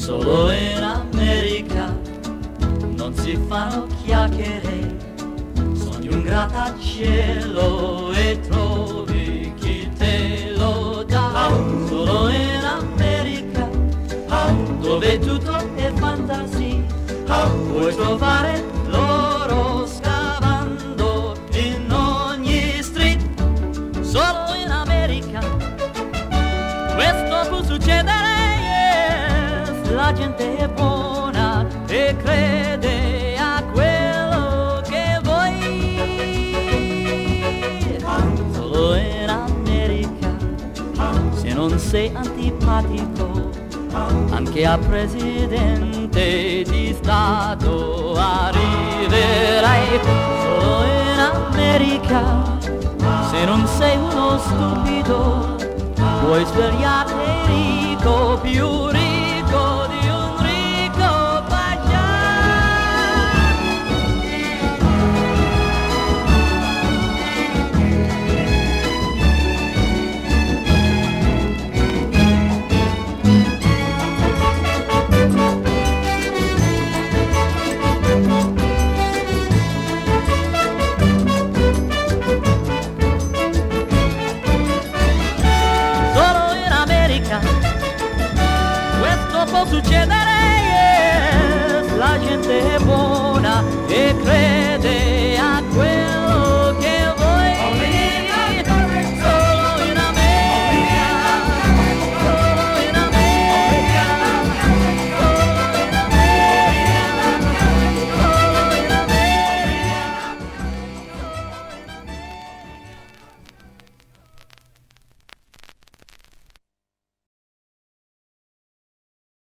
Solo in America non si fanno chiacchiere, sogni un grattacielo e trovi chi te lo dà. Solo in America, dove tutto è fantasia, puoi trovare l'oro scavando in ogni street. Solo in America questo può succedere, yes. La gente è buona e crede a quello che vuoi. Solo in America, se non sei antipatico, anche a presidente di Stato arriverai. Solo in America, se non sei uno stupido, puoi svegliarti ricco, più ricco.